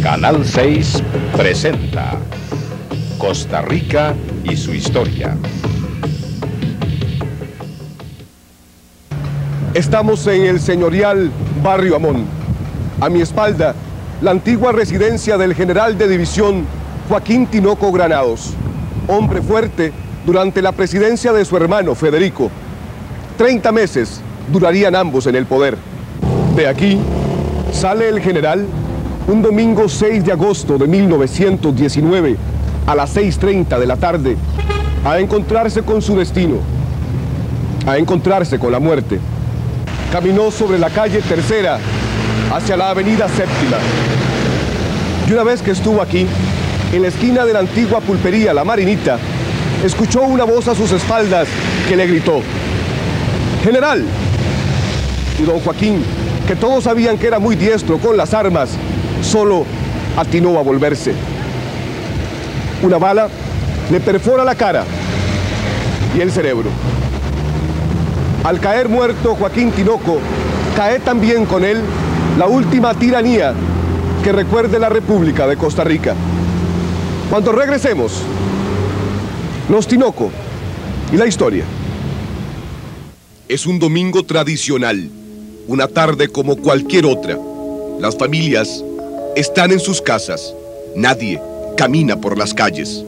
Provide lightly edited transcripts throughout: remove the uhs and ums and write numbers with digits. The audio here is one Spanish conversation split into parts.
Canal 6 presenta Costa Rica y su historia. Estamos en el señorial Barrio Amón. A mi espalda, la antigua residencia del general de división Joaquín Tinoco Granados, hombre fuerte durante la presidencia de su hermano Federico. 30 meses durarían ambos en el poder. De aquí sale el general un domingo 6 de agosto de 1919 a las 6:30 de la tarde a encontrarse con su destino, a encontrarse con la muerte. Caminó sobre la calle Tercera hacia la avenida Séptima. Y una vez que estuvo aquí, en la esquina de la antigua pulpería La Marinita, escuchó una voz a sus espaldas que le gritó: ¡General! Y don Joaquín, que todos sabían que era muy diestro con las armas, solo atinó a volverse. Una bala le perfora la cara y el cerebro. Al caer muerto Joaquín Tinoco, cae también con él la última tiranía que recuerde la República de Costa Rica. Cuando regresemos, los Tinoco y la historia. Es un domingo tradicional, una tarde como cualquier otra. Las familias están en sus casas, nadie camina por las calles.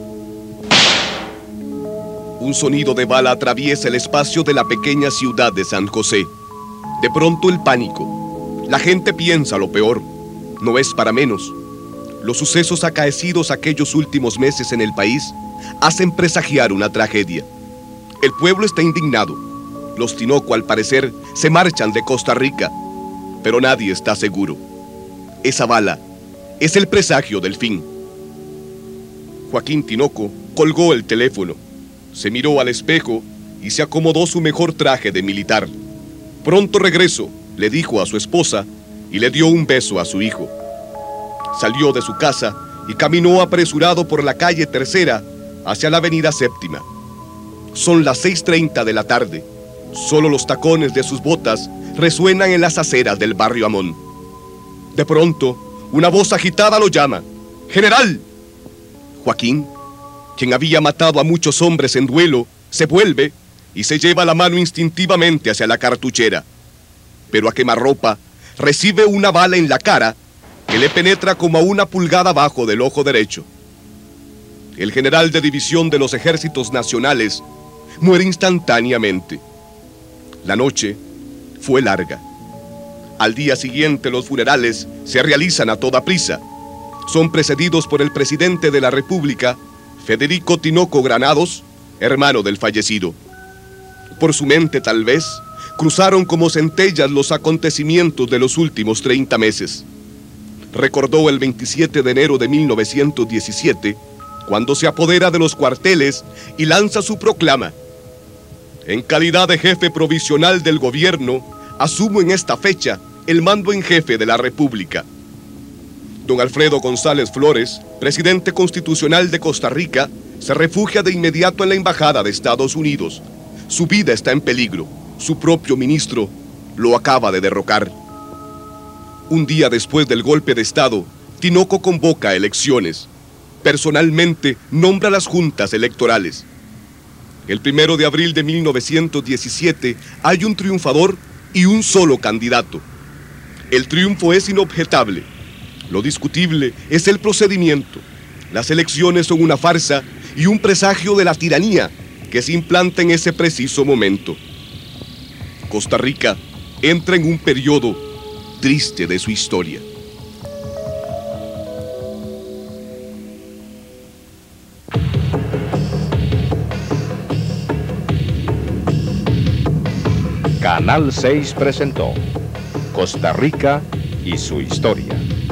Un sonido de bala atraviesa el espacio de la pequeña ciudad de San José. De pronto el pánico. La gente piensa lo peor. No es para menos. Los sucesos acaecidos aquellos últimos meses en el país hacen presagiar una tragedia. El pueblo está indignado. Los Tinoco, al parecer, se marchan de Costa Rica, pero nadie está seguro. Esa bala es el presagio del fin. Joaquín Tinoco colgó el teléfono, se miró al espejo y se acomodó su mejor traje de militar. Pronto regreso, le dijo a su esposa y le dio un beso a su hijo. Salió de su casa y caminó apresurado por la calle Tercera hacia la avenida Séptima. Son las 6:30 de la tarde. Solo los tacones de sus botas resuenan en las aceras del Barrio Amón. De pronto, una voz agitada lo llama: ¡General! Joaquín, quien había matado a muchos hombres en duelo, se vuelve y se lleva la mano instintivamente hacia la cartuchera. Pero a quemarropa recibe una bala en la cara que le penetra como a una pulgada abajo del ojo derecho. El general de división de los ejércitos nacionales muere instantáneamente. La noche fue larga. Al día siguiente los funerales se realizan a toda prisa. Son precedidos por el presidente de la República, Federico Tinoco Granados, hermano del fallecido. Por su mente, tal vez, cruzaron como centellas los acontecimientos de los últimos 30 meses. Recordó el 27 de enero de 1917, cuando se apodera de los cuarteles y lanza su proclama: en calidad de jefe provisional del gobierno, asumo en esta fecha el mando en jefe de la República. Don Alfredo González Flores, presidente constitucional de Costa Rica, se refugia de inmediato en la embajada de Estados Unidos. Su vida está en peligro. Su propio ministro lo acaba de derrocar. Un día después del golpe de Estado, Tinoco convoca elecciones. Personalmente nombra las juntas electorales. El 1 de abril de 1917 hay un triunfador y un solo candidato. El triunfo es inobjetable. Lo discutible es el procedimiento. Las elecciones son una farsa y un presagio de la tiranía que se implanta en ese preciso momento. Costa Rica entra en un periodo triste de su historia. Canal 6 presentó Costa Rica y su historia.